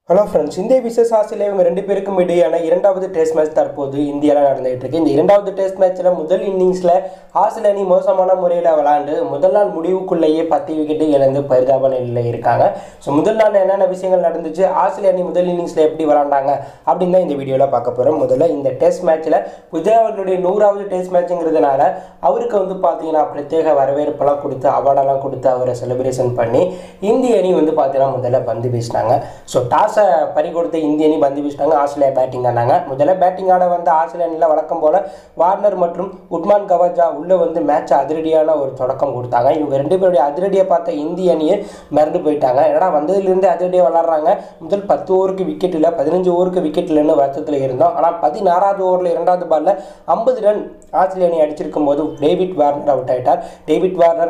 Hello friends, India versus Australia இவங்க ரெண்டு பேருக்கும் இடையான இரண்டாவது டெஸ்ட் மேட்ச் தற்போது இந்தியாவில் நடந்துகிட்டு இருக்கு. இந்த இரண்டாவது டெஸ்ட் மேட்ச்சில் முதல் இன்னிங்ஸில் ஆஸ்திரேலிய அணி மோசமான முறையில் விளாண்டு முதல் நாள் முடிவுக்குள்ளேயே 10 விக்கெட்டு இழந்து பரிதாப நிலையில் இருக்காங்க. ஸோ முதல் நாள் என்னென்ன விஷயங்கள் நடந்துச்சு, ஆஸ்திரேலிய அணி முதல் இன்னிங்ஸில் எப்படி விளாண்டாங்க அப்படின்னு தான் இந்த வீடியோவில் பார்க்க போகிறோம். முதல்ல இந்த டெஸ்ட் மேட்ச்சில் விஜய் அவர்களுடைய 100வது டெஸ்ட் மேட்சுங்கிறதுனால அவருக்கு பார்த்தீங்கன்னா பிரத்யேக வரவேற்பெல்லாம் கொடுத்து அவார்டெல்லாம் கொடுத்து அவரை செலிப்ரேஷன் பண்ணி இந்திய அணி பார்த்தீங்கன்னா முதல்ல பந்து வீசினாங்க. ஸோ டாஸ் பறி கொடுத்து இந்திய அணி பந்து வீசிட்டாங்க. ஆஸ்திரேலியா பேட்டிங் ஆனாங்க. முதல்ல பேட்டிங் ஆட ஆஸ்திரேலியா அணியில் வழக்கம் போல வார்னர் மற்றும் உஸ்மான் கவாஜா உள்ள மேட்ச் அதிரடியான ஒரு தொடக்கம் கொடுத்தாங்க. இவங்க ரெண்டு பேருடைய அதிரடியை பார்த்த இந்திய அணியை மிரண்டு போயிட்டாங்க. ஏன்னா வந்ததுலேருந்து அதிரடியாக விளாட்றாங்க. முதல் 10 ஓவருக்கு விக்கெட் இல்லை, 15 ஓவருக்கு விக்கெட் இல்லைன்னு வருத்தத்தில் இருந்தோம். ஆனால் 16வது ஓவரில் 2வது பாலில் 50 ரன் ஆஸ்திரேலிய அணி அடிச்சிருக்கும் போது டேவிட் வார்னர் அவுட் ஆயிட்டார். டேவிட் வார்னர்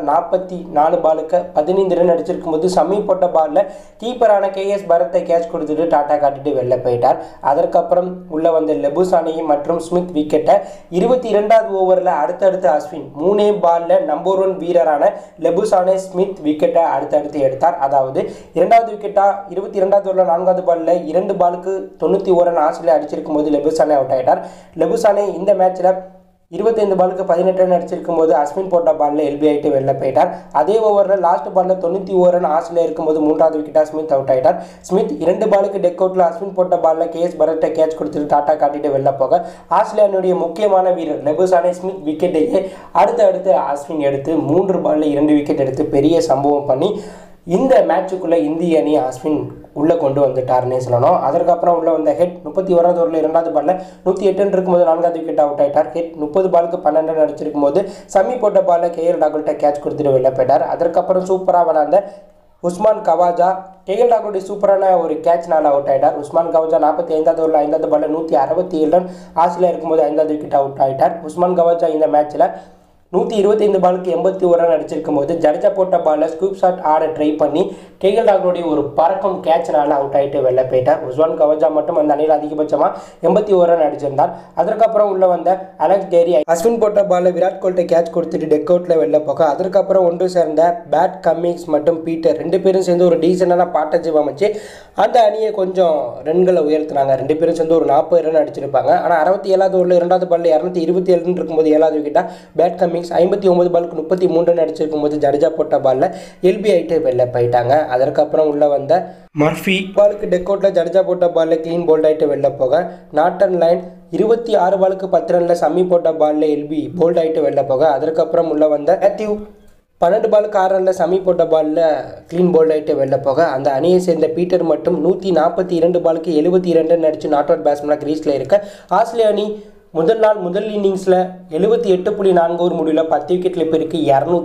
44 பாலுக்கு 15 ரன் அடிச்சிருக்கும் போது சமீ போட்ட பாலில் கீப்பரான KS பரத்தை கேட்ச் கொடுத்துட்டு டாட்டா காட்டிட்டு வெளில போயிட்டார். அதற்கப்புறம் உள்ள வந்த லெபுசானி மற்றும் ஸ்மித் விக்கெட்டை 22வது ஓவரில் அடுத்தடுத்து அஸ்வின் 3 பாலில் நம்பர் 1 வீரரான லெபுசானே ஸ்மித் விக்கெட்டை அடுத்தடுத்து எடுத்தார். அதாவது 2வது விக்கெட்டா 22வது ஓவரில் 4வது பாலில் 2 பாலுக்கு 91 ரன் ஆஸ்திரேலியா அடிச்சிருக்கும் போது லெபுசானே அவுட் ஆயிட்டார். லெபுசானே இந்த மேட்ச்சில் 25 பாலுக்கு 18 ரன் அடிச்சிருக்கும் போது அஸ்வின் போட்ட பாலில் எல்பி ஆகிட்டு வெளில போயிட்டார். அதே ஓவரில் லாஸ்ட் பாலில் 91 ரன் ஆஸ்திரேலியா இருக்கும்போது 3வது விக்கெட்டாக ஸ்மித் அவுட் ஆயிட்டார். ஸ்மித் 2 பாலுக்கு டெக் அவுட்டில் அஸ்வின் போட்ட பாலில் KS பரத்தை கேட்ச் கொடுத்துட்டு டாட்டா காட்டிட்டு வெளில போக ஆஸ்திரேலியாவுடைய முக்கியமான வீரர் லெபுசானே ஸ்மித் விக்கெட்டையே அடுத்து அஸ்வின் எடுத்து 3 பாலில் 2 விக்கெட் எடுத்து பெரிய சம்பவம் பண்ணி இந்த மேட்சுக்குள்ளே இந்திய அணி அஸ்வின் உள்ளே கொண்டு வந்துட்டார்னே சொல்லணும். அதற்கப்புறம் உள்ள வந்த ஹெட் 31வது ஓவரில் 2வது பாலில் 108 ரன் இருக்கும்போது 4வது விக்கெட் அவுட் ஆயிட்டார். ஹெட் 30 பாலுக்கு 12 ரன் அடிச்சிருக்கும் போது சமீ போட்ட பாலில் KL ராகுல்கிட்ட கேட்ச் கொடுத்துட்டு வெளில போயிட்டார். அதற்கப்புறம் சூப்பராக விளாண்ட உஸ்மான் கவாஜா KL ராகுலுடைய சூப்பரான ஒரு கேட்ச்னால அவுட் ஆயிட்டார். உஸ்மான் கவாஜா 45வது ஓவரில் 5வது பாலில் 167 ரன் ஆஸ்திரேலியா இருக்கும்போது 5வது விக்கெட் அவுட் ஆயிட்டார். உஸ்மான் கவாஜா இந்த மேட்ச்சில் 125 பாலுக்கு 81 ரன் அடிச்சிருக்கும் போது ஜடேஜா போட்ட பாலில் ஸ்கூப் ஷாட் ஆட ட்ரை பண்ணி KL ராகுலுடைய ஒரு பறக்கும் கேட்ச்னால அவுட் ஆகிட்டு வெளில போயிட்டார். உஸ்மான் கவாஜா மட்டும் அந்த அணியில் அதிகபட்சமாக 81 ரன் அடிச்சிருந்தார். அதற்கப்புறம் உள்ள வந்த அலெக்ஸ் டேரி அஸ்வின் போட்ட பாலில் விராட் கோலிட்ட கேட்ச் கொடுத்துட்டு டெக் அவுட்டில் வெளில போக அதற்கப்புறம் ஒன்று சேர்ந்த பேட் கம்மிங்ஸ் மற்றும் பீட்டர் 2 பேரும் சேர்ந்து ஒரு டீசெண்டான பார்ட்னர்ஷிப் அமைச்சு அந்த அணியை கொஞ்சம் ரன்களை உயர்த்தினாங்க. 2 பேரும் சேர்ந்து ஒரு 40 ரன் அடிச்சிருப்பாங்க. ஆனால் 67வது ஓவரில் 2வது பாலில் 227 ரன் இருக்கும்போது 7வது விக்கெட்டாக பேட் கம்மிங்ஸ் 59 பாலுக்கு 33 ரன் அடிச்சிருக்கும் போது ஜடேஜா போட்ட பாலில் எல்பி ஆகிட்டு வெளில போயிட்டாங்க. அதற்கப்புறம் உள்ள வந்த மர்ஃபி பாலுக்கு டெக் அவுட்டில் ஜடேஜா போட்ட பாலில் க்ளீன் போல்ட் ஆகிட்டு வெளில போக நாட்டன் லைன் 26 பாலுக்கு 10 ரனில் சம்மி போட்ட பாலில் எல்பி போல்ட் ஆகிட்டு வெளில போக அதற்கப்புறம் உள்ள வந்த மேத்யூ 12 பாலுக்கு 6 ரனில் சமீ போட்ட பாலில் க்ளீன் போல்ட் ஆகிட்டு வெளில போக அந்த அணியை சேர்ந்த பீட்டர் மட்டும் 142 பாலுக்கு 72 ரன் அடித்து நாட் அவுட் பேட்ஸ்மேனாக கிரீஸில் இருக்க ஆஸ்திரேலிய அணி முதல் இன்னிங்ஸில் 78.4 ஓவர் முடிவில் 10 விக்கெட் இழப்பிற்கு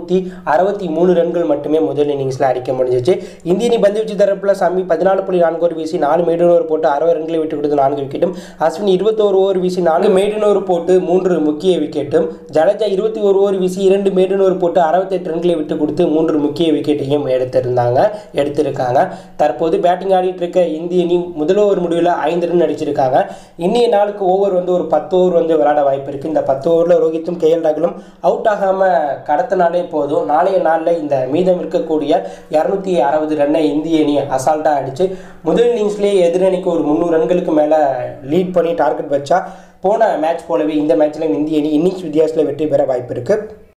263 ரன்கள் மட்டுமே முதல் இன்னிங்ஸில் அடிக்க முடிஞ்சிச்சு. இந்திய அணி பந்து வீச்சு தரப்பில் சமி 14.4 ஓவர் வீசி 4 மெய்டன் ஓவர் போட்டு 60 ரன்களை விட்டு கொடுத்து 4 விக்கெட்டும், அஸ்வின் 21 ஓவர் வீசி 4 மெய்டன் ஓவர் போட்டு 3 முக்கிய விக்கெட்டும், ஜடேஜா 21 ஓவர் வீசி 2 மெய்டன் ஓவர் போட்டு 68 ரன்களை விட்டு கொடுத்து 3 முக்கிய விக்கெட்டையும் எடுத்திருக்காங்க. தற்போது பேட்டிங் ஆடிட்டு இருக்க இந்திய அணி முதல் ஓவர் முடிவில் 5 ரன் அடிச்சிருக்காங்க. இன்னைய நாளுக்கு ஓவர் ஒரு 10 ஓவர் விளையாட வாய்ப்பு இருக்குது. இந்த 10 ஓவரில் ரோஹித்தும் KL ராகுலும் அவுட் ஆகாமல் கடத்தினாலே போதும். நாளைய நாளில் இந்த மீதம் இருக்கக்கூடிய 260 ரன்னை இந்திய அணி அசால்ட்டாக அடித்து முதல் இன்னிங்ஸ்லேயே எதிரணிக்கு ஒரு 300 ரன்களுக்கு மேலே லீட் பண்ணி டார்கெட் வச்சா போன மேட்ச் போலவே இந்த மேட்ச்சில் இந்திய அணி இன்னிங்ஸ் வித்தியாசத்தில் வெற்றி பெற வாய்ப்பு இருக்குது.